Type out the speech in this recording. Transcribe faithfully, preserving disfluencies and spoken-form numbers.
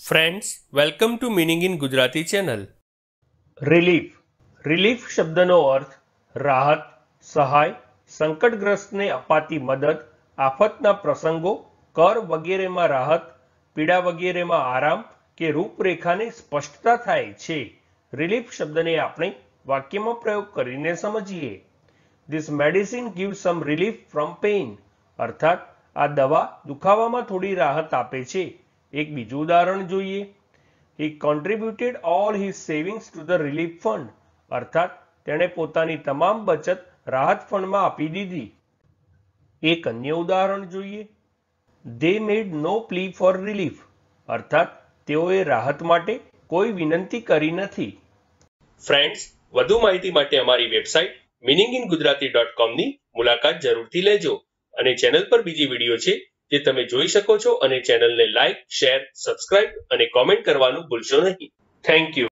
Friends, welcome to meaning in Gujarati channel. Relief. Relief શબ્દનો અર્થ રાહત, સહાય, સંકટગ્રસ્તને અપાતી મદદ, આફતના પ્રસંગો, કર વગેરેમાં રાહત, પીડા વગેરેમાં આરામ કે રૂપરેખાની સ્પષ્ટતા થાય છે. રિલીફ શબ્દને આપણે વાક્યમાં પ્રયોગ કરીને સમજીએ. This medicine gives some relief from pain. અર્થાત આ દવા દુખાવામાં થોડી રાહત આપે છે. એક બીજું ઉદાહરણ જોઈએ. He contributed all his savings to the relief fund. અર્થાત તેણે પોતાની તમામ બચત રાહત ફંડમાં આપી દીધી. એક અન્ય ઉદાહરણ જોઈએ. They made no plea for relief. અર્થાત તેઓએ રાહત માટે કોઈ વિનંતી કરી નથી. ફ્રેન્ડ્સ, વધુ માહિતી માટે અમારી website meaning in Gujarati dot com ની મુલાકાત જરૂરથી લેજો. અને ચેનલ પર બીજી વિડીયો છે જે તમે જોઈ શકો છો, અને ચેનલને લાઇક, શેર, સબસ્ક્રાઇબ અને કોમેન્ટ કરવાનું ભૂલશો નહીં. Thank you.